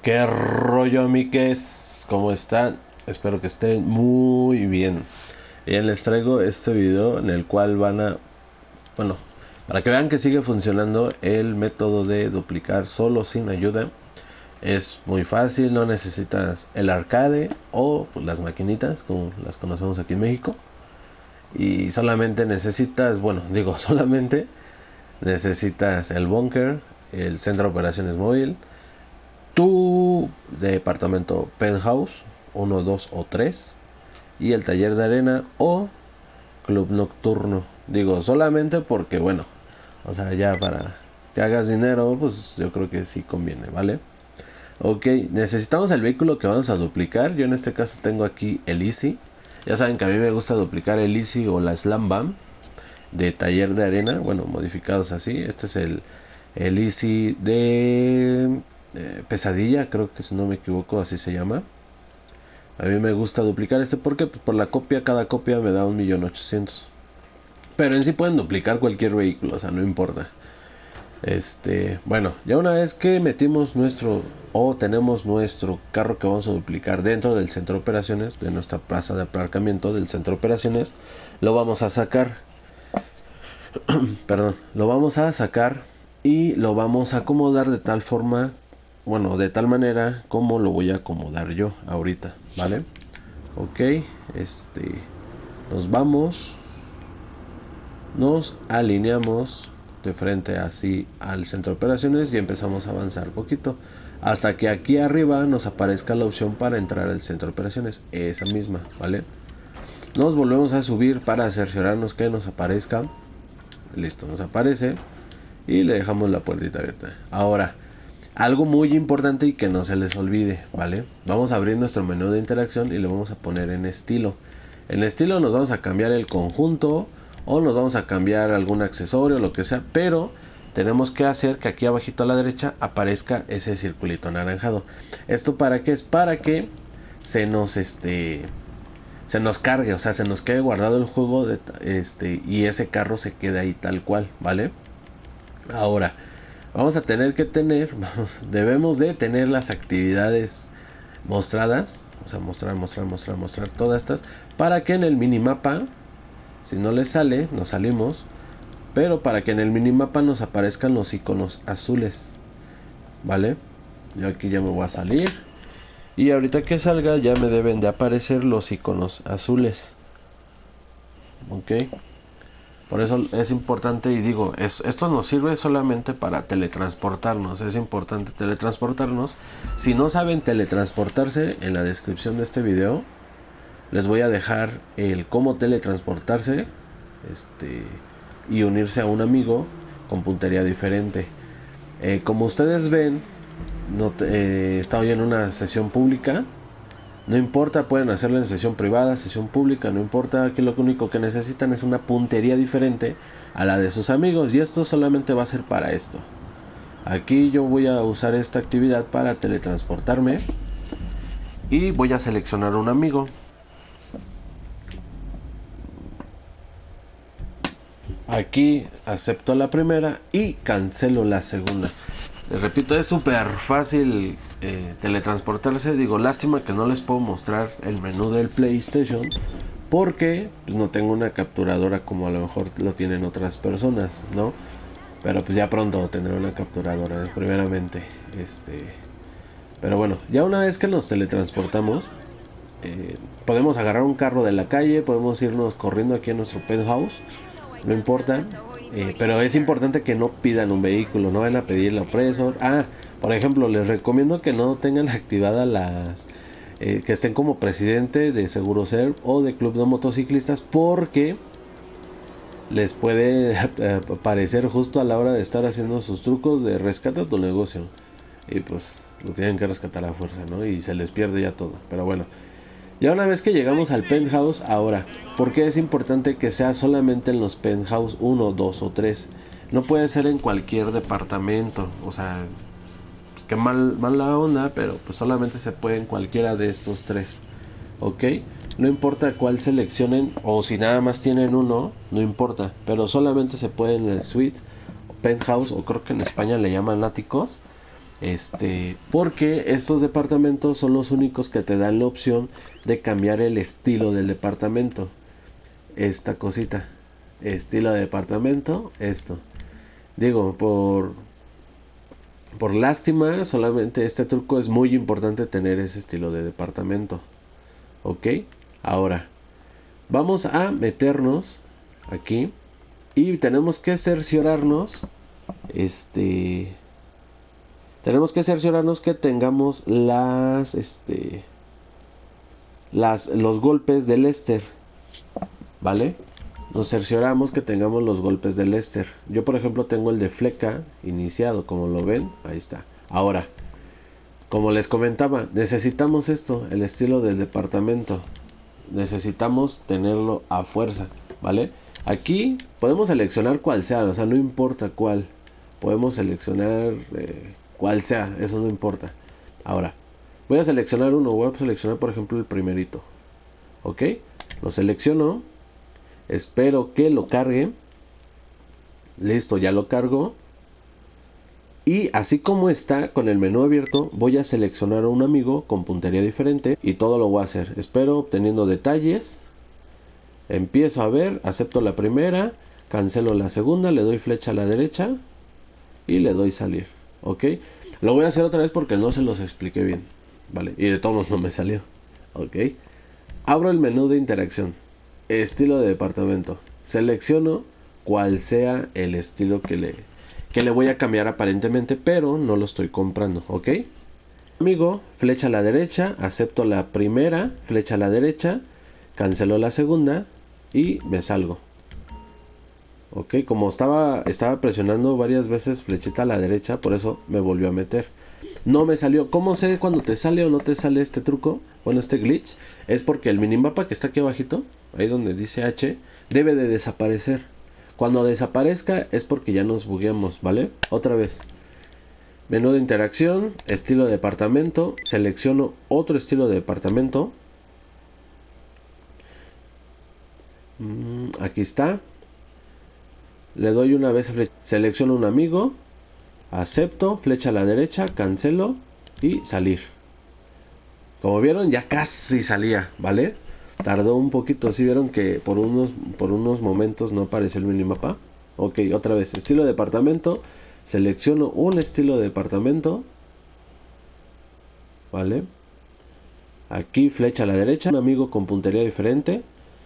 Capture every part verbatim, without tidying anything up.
¿Qué rollo, amigues? ¿Cómo están? Espero que estén muy bien. Bien, les traigo este video en el cual van a... Bueno, para que vean que sigue funcionando el método de duplicar solo sin ayuda. Es muy fácil, no necesitas el arcade o pues, las maquinitas como las conocemos aquí en México. Y solamente necesitas, bueno, digo solamente necesitas el bunker, el centro de operaciones móvil, tu departamento penthouse uno, dos o tres y el taller de arena o club nocturno. Digo solamente porque bueno, o sea, ya para que hagas dinero, pues yo creo que sí conviene, ¿vale? Ok, necesitamos el vehículo que vamos a duplicar. Yo en este caso tengo aquí el Easy. Ya saben que a mí me gusta duplicar el Easy o la Slam Bam de taller de arena, bueno, modificados así. Este es el, el Easy de eh, pesadilla, creo que si no me equivoco así se llama. A mí me gusta duplicar este porque pues, por la copia, cada copia me da un millón ochocientos. Pero en sí pueden duplicar cualquier vehículo, o sea, no importa. Este, bueno, ya una vez que metimos nuestro o tenemos nuestro carro que vamos a duplicar dentro del centro de operaciones, de nuestra plaza de aparcamiento del centro de operaciones, lo vamos a sacar. Perdón, lo vamos a sacar y lo vamos a acomodar de tal forma, bueno, de tal manera como lo voy a acomodar yo ahorita, ¿vale? Ok, este, nos vamos, nos alineamos de frente así al centro de operaciones y empezamos a avanzar poquito hasta que aquí arriba nos aparezca la opción para entrar al centro de operaciones, esa misma, ¿vale? Nos volvemos a subir para cerciorarnos que nos aparezca. Listo, nos aparece y le dejamos la puertita abierta. Ahora, algo muy importante y que no se les olvide, ¿vale? Vamos a abrir nuestro menú de interacción y le vamos a poner en estilo. En estilo nos vamos a cambiar el conjunto o nos vamos a cambiar algún accesorio, lo que sea, pero tenemos que hacer que aquí abajito a la derecha aparezca ese circulito anaranjado. ¿Esto para qué? Es para que se nos este se nos cargue, o sea, se nos quede guardado el juego de, este y ese carro se quede ahí tal cual, ¿vale? Ahora, vamos a tener que tener, debemos de tener las actividades mostradas, o sea, mostrar, mostrar, mostrar, mostrar todas estas, para que en el minimapa, si no les sale, nos salimos, pero para que en el minimapa nos aparezcan los iconos azules, ¿vale? Yo aquí ya me voy a salir. Y ahorita que salga ya me deben de aparecer los iconos azules. Ok. Por eso es importante y digo, es, esto nos sirve solamente para teletransportarnos. Es importante teletransportarnos. Si no saben teletransportarse, en la descripción de este video les voy a dejar el cómo teletransportarse este, y unirse a un amigo con puntería diferente. Eh, como ustedes ven, no te, eh, está hoy en una sesión pública. No importa, pueden hacerlo en sesión privada, sesión pública, no importa. Aquí lo único que necesitan es una puntería diferente a la de sus amigos. Y esto solamente va a ser para esto. Aquí yo voy a usar esta actividad para teletransportarme. Y voy a seleccionar un amigo. Aquí acepto la primera y cancelo la segunda. Les repito, es súper fácil eh, teletransportarse. Digo, lástima que no les puedo mostrar el menú del PlayStation porque pues, no tengo una capturadora como a lo mejor lo tienen otras personas, ¿no? Pero pues ya pronto tendré una capturadora, primeramente. Este, pero bueno, ya una vez que nos teletransportamos, eh, podemos agarrar un carro de la calle, podemos irnos corriendo aquí a nuestro penthouse, no importa. Eh, pero es importante que no pidan un vehículo, no van a pedir la Opresor. Ah, por ejemplo, les recomiendo que no tengan activadas las... Eh, que estén como presidente de Seguroserv o de Club de Motociclistas porque les puede aparecer justo a la hora de estar haciendo sus trucos de rescata tu negocio. Y pues lo tienen que rescatar a fuerza, ¿no? Y se les pierde ya todo. Pero bueno. Ya una vez que llegamos al penthouse, ahora, ¿por qué es importante que sea solamente en los penthouse uno, dos o tres? No puede ser en cualquier departamento, o sea, que mal, mal la onda, pero pues solamente se puede en cualquiera de estos tres, ¿ok? No importa cuál seleccionen, o si nada más tienen uno, no importa, pero solamente se puede en el suite, penthouse, o creo que en España le llaman áticos, Este, porque estos departamentos son los únicos que te dan la opción de cambiar el estilo del departamento. Esta cosita, estilo de departamento, esto. Digo, por por lástima, solamente este truco es muy importante tener ese estilo de departamento. Ok, ahora vamos a meternos aquí y tenemos que cerciorarnos, este, tenemos que cerciorarnos que tengamos las, este, las, los golpes de Lester, ¿vale? Nos cercioramos que tengamos los golpes de Lester. Yo, por ejemplo, tengo el de fleca iniciado, como lo ven, ahí está. Ahora, como les comentaba, necesitamos esto, el estilo del departamento. Necesitamos tenerlo a fuerza, ¿vale? Aquí podemos seleccionar cuál sea, o sea, no importa cuál. Podemos seleccionar eh, cuál sea, eso no importa. Ahora, voy a seleccionar uno, voy a seleccionar por ejemplo el primerito. ¿Ok? Lo selecciono. Espero que lo cargue. Listo, ya lo cargo. Y así como está con el menú abierto, voy a seleccionar a un amigo con puntería diferente y todo lo voy a hacer. Espero obteniendo detalles. Empiezo a ver, acepto la primera, cancelo la segunda, le doy flecha a la derecha y le doy salir. ¿Ok? Lo voy a hacer otra vez porque no se los expliqué bien. Vale, y de todos no me salió. ¿Ok? Abro el menú de interacción. Estilo de departamento. Selecciono cual sea el estilo que le, que le voy a cambiar aparentemente, pero no lo estoy comprando, ¿ok? Amigo, flecha a la derecha, acepto la primera, flecha a la derecha, cancelo la segunda y me salgo. Ok, como estaba, estaba presionando varias veces flechita a la derecha, por eso me volvió a meter. No me salió. ¿Cómo sé cuando te sale o no te sale este truco? Bueno, este glitch. Es porque el minimapa que está aquí abajito, ahí donde dice H, debe de desaparecer. Cuando desaparezca es porque ya nos bugueamos, ¿vale? Otra vez. Menú de interacción, estilo de departamento. Selecciono otro estilo de departamento. Mm, aquí está. Le doy una vez, selecciono un amigo. Acepto, flecha a la derecha, cancelo y salir. Como vieron, ya casi salía, ¿vale? Tardó un poquito, ¿sí vieron que por unos, por unos momentos no apareció el minimapa? Ok, otra vez, estilo de departamento. Selecciono un estilo de departamento. ¿Vale? Aquí flecha a la derecha, un amigo con puntería diferente.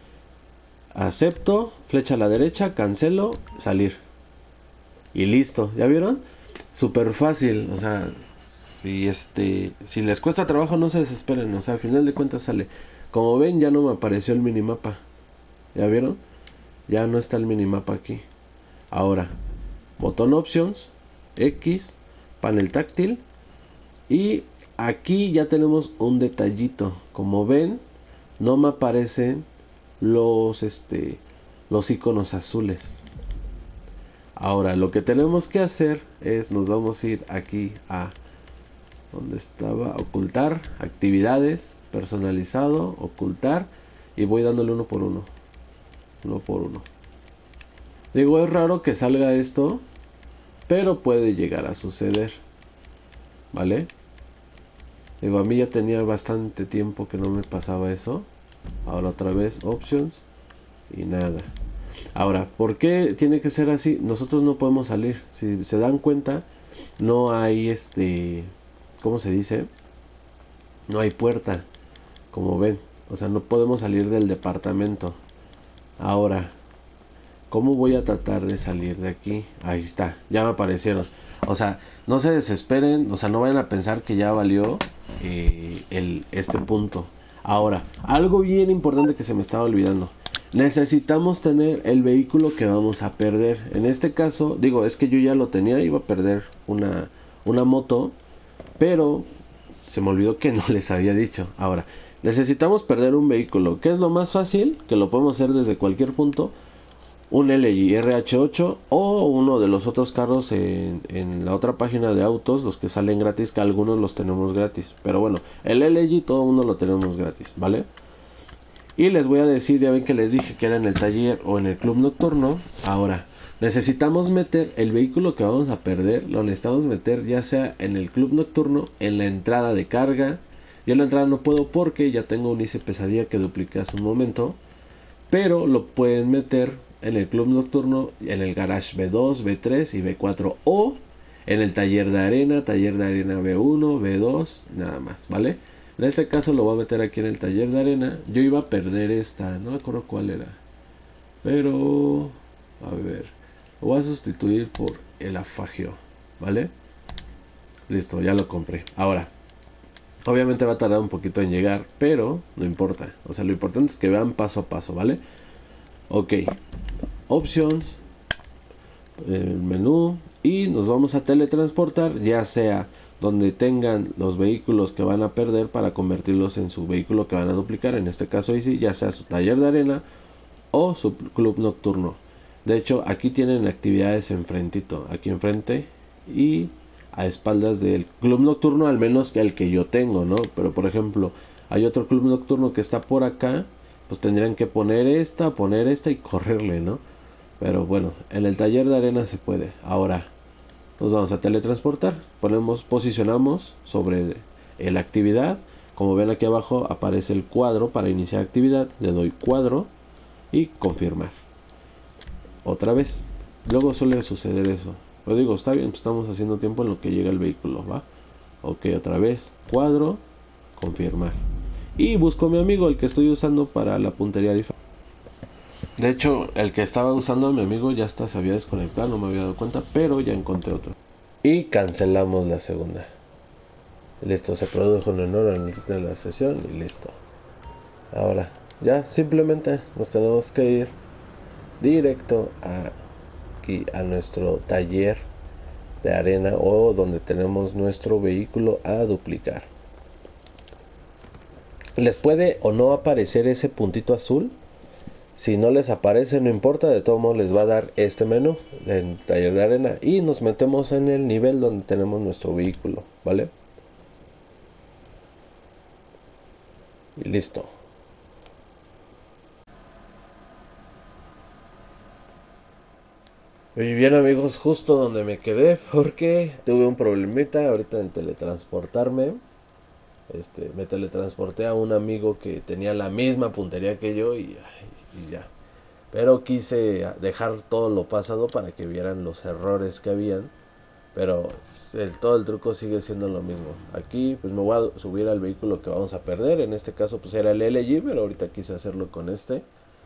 Acepto, flecha a la derecha, cancelo, salir. Y listo, ¿ya vieron? Súper fácil, o sea, si este, si les cuesta trabajo no se desesperen, o sea, al final de cuentas sale. Como ven ya no me apareció el minimapa, ¿ya vieron? Ya no está el minimapa aquí. Ahora, botón options, X, panel táctil y aquí ya tenemos un detallito. Como ven, no me aparecen los, este, los iconos azules. Ahora lo que tenemos que hacer es, nos vamos a ir aquí a donde estaba, ocultar, actividades, personalizado, ocultar, y voy dándole uno por uno, uno por uno. Digo, es raro que salga esto, pero puede llegar a suceder, ¿vale? Digo, a mí ya tenía bastante tiempo que no me pasaba eso. Ahora otra vez, options, y nada. Ahora, ¿por qué tiene que ser así? Nosotros no podemos salir. Si se dan cuenta, no hay este... ¿Cómo se dice? No hay puerta, como ven. O sea, no podemos salir del departamento. Ahora, ¿cómo voy a tratar de salir de aquí? Ahí está, ya me aparecieron. O sea, no se desesperen. O sea, no vayan a pensar que ya valió eh, el, este punto. Ahora, algo bien importante que se me estaba olvidando. Necesitamos tener el vehículo que vamos a perder. En este caso, digo, es que yo ya lo tenía, iba a perder una, una moto, pero se me olvidó que no les había dicho. Ahora, necesitamos perder un vehículo. ¿Qué es lo más fácil? Que lo podemos hacer desde cualquier punto. Un L G R H ocho o uno de los otros carros en, en la otra página de autos, los que salen gratis, que algunos los tenemos gratis. Pero bueno, el L G todo el mundo lo tenemos gratis, ¿vale? Y les voy a decir, ya ven que les dije que era en el taller o en el club nocturno. Ahora, necesitamos meter el vehículo que vamos a perder, lo necesitamos meter ya sea en el club nocturno, en la entrada de carga. Yo en la entrada no puedo porque ya tengo un I C pesadilla que dupliqué hace un momento, pero lo pueden meter en el club nocturno, en el garage B dos, B tres y B cuatro, o en el taller de arena, taller de arena B uno, B dos, nada más, ¿vale? En este caso lo voy a meter aquí en el taller de arena. Yo iba a perder esta, no me acuerdo cuál era, pero a ver, lo voy a sustituir por el afagio, ¿vale? Listo, ya lo compré. Ahora, obviamente va a tardar un poquito en llegar, pero no importa. O sea, lo importante es que vean paso a paso, ¿vale? Ok, options, el menú, y nos vamos a teletransportar, ya sea donde tengan los vehículos que van a perder para convertirlos en su vehículo que van a duplicar. En este caso, ahí sí, ya sea su taller de arena o su club nocturno. De hecho, aquí tienen actividades enfrentito, aquí enfrente y a espaldas del club nocturno, al menos que el que yo tengo, ¿no? Pero por ejemplo, hay otro club nocturno que está por acá, pues tendrían que poner esta, poner esta y correrle, ¿no? Pero bueno, en el taller de arena se puede. Ahora nos vamos a teletransportar, ponemos, posicionamos sobre la actividad. Como ven aquí abajo aparece el cuadro para iniciar actividad, le doy cuadro y confirmar. Otra vez, luego suele suceder eso. Lo digo, está bien, estamos haciendo tiempo en lo que llega el vehículo, ¿va? Ok, otra vez, cuadro, confirmar. Y busco a mi amigo, el que estoy usando para la puntería diferente. De hecho, el que estaba usando a mi amigo ya hasta se había desconectado, no me había dado cuenta, pero ya encontré otro. Y cancelamos la segunda. Listo, se produjo un error al inicio de la sesión y listo. Ahora, ya simplemente nos tenemos que ir directo a, aquí, a nuestro taller de arena o donde tenemos nuestro vehículo a duplicar. Les puede o no aparecer ese puntito azul. Si no les aparece, no importa, de todo modo les va a dar este menú en taller de arena y nos metemos en el nivel donde tenemos nuestro vehículo, ¿vale? Y listo. Muy bien amigos, justo donde me quedé porque tuve un problemita ahorita en teletransportarme. Este, me teletransporté a un amigo que tenía la misma puntería que yo y, ay, y ya. Pero quise dejar todo lo pasado para que vieran los errores que habían. Pero el, todo el truco sigue siendo lo mismo. Aquí pues me voy a subir al vehículo que vamos a perder. En este caso pues era el L G, pero ahorita quise hacerlo con este.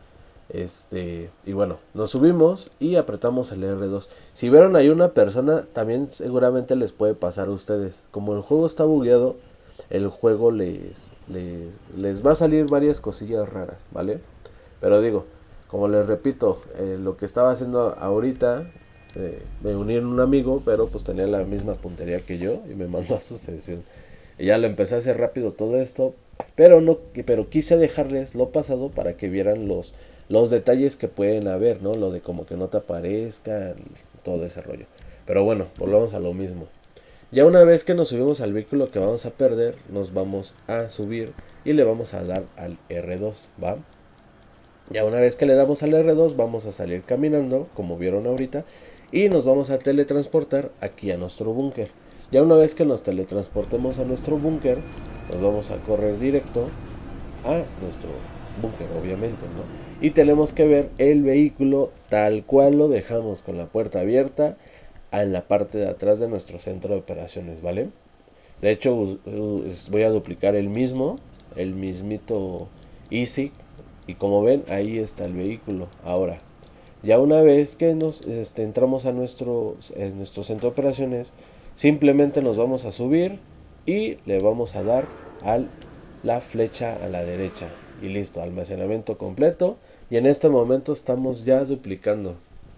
Este, y bueno, nos subimos y apretamos el R dos. Si vieron ahí una persona, también seguramente les puede pasar a ustedes. Como el juego está bugueado, el juego les, les, les va a salir varias cosillas raras, ¿vale? Pero digo, como les repito, eh, lo que estaba haciendo ahorita, eh, me uní en un amigo, pero pues tenía la misma puntería que yo y me mandó a su sesión. Y ya lo empecé a hacer rápido todo esto, pero no, pero quise dejarles lo pasado para que vieran los, los detalles que pueden haber, ¿no? Lo de como que no te aparezca, todo ese rollo. Pero bueno, volvamos a lo mismo. Ya una vez que nos subimos al vehículo que vamos a perder, nos vamos a subir y le vamos a dar al R dos, ¿va? Ya una vez que le damos al R dos, vamos a salir caminando, como vieron ahorita, y nos vamos a teletransportar aquí a nuestro búnker. Ya una vez que nos teletransportemos a nuestro búnker, nos vamos a correr directo a nuestro búnker, obviamente, ¿no? Y tenemos que ver el vehículo tal cual lo dejamos, con la puerta abierta en la parte de atrás de nuestro centro de operaciones, ¿vale? De hecho, voy a duplicar el mismo, el mismito Easy, y como ven, ahí está el vehículo. Ahora, ya una vez que nos este, entramos a nuestro, en nuestro centro de operaciones, simplemente nos vamos a subir y le vamos a dar a la flecha a la derecha. Y listo, almacenamiento completo. Y en este momento estamos ya duplicando.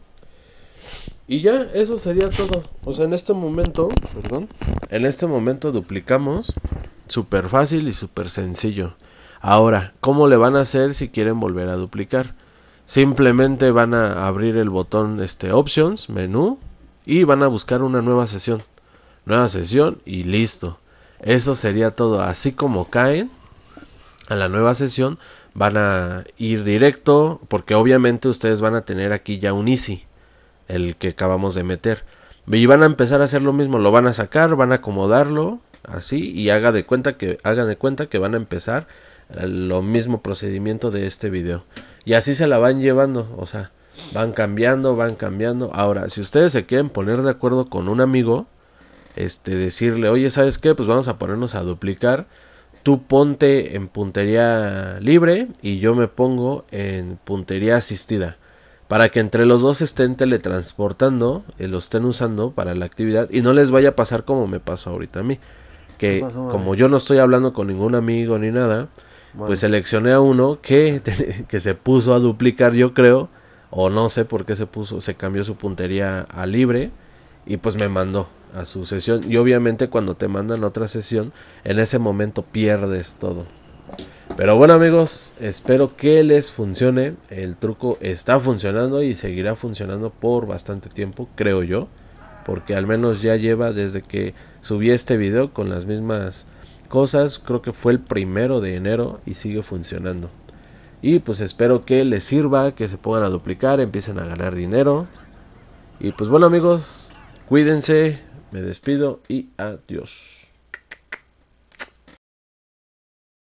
Y ya, eso sería todo. O sea, en este momento, perdón, en este momento duplicamos. Súper fácil y súper sencillo. Ahora, ¿cómo le van a hacer si quieren volver a duplicar? Simplemente van a abrir el botón este, Options, menú, y van a buscar una nueva sesión. Nueva sesión y listo. Eso sería todo. Así como caen a la nueva sesión, van a ir directo, porque obviamente ustedes van a tener aquí ya un Easy. el que acabamos de meter. Y van a empezar a hacer lo mismo, lo van a sacar, van a acomodarlo así y haga de cuenta que, hagan de cuenta que van a empezar lo mismo procedimiento de este video. Y así se la van llevando, o sea, van cambiando, van cambiando. Ahora, si ustedes se quieren poner de acuerdo con un amigo, este, decirle, oye, ¿sabes qué? Pues vamos a ponernos a duplicar. Tú ponte en puntería libre y yo me pongo en puntería asistida. Para que entre los dos estén teletransportando, eh, lo estén usando para la actividad y no les vaya a pasar como me pasó ahorita a mí. Que pasó, como yo no estoy hablando con ningún amigo ni nada, bueno, pues seleccioné a uno que, que se puso a duplicar, yo creo, o no sé por qué se puso, se cambió su puntería a libre y pues me mandó a su sesión. Y obviamente cuando te mandan a otra sesión, en ese momento pierdes todo. Pero bueno amigos, espero que les funcione. El truco está funcionando y seguirá funcionando por bastante tiempo, creo yo. Porque al menos ya lleva desde que subí este video con las mismas cosas. Creo que fue el primero de enero y sigue funcionando. Y pues espero que les sirva, que se pongan a duplicar, empiecen a ganar dinero. Y pues bueno amigos, cuídense, me despido y adiós.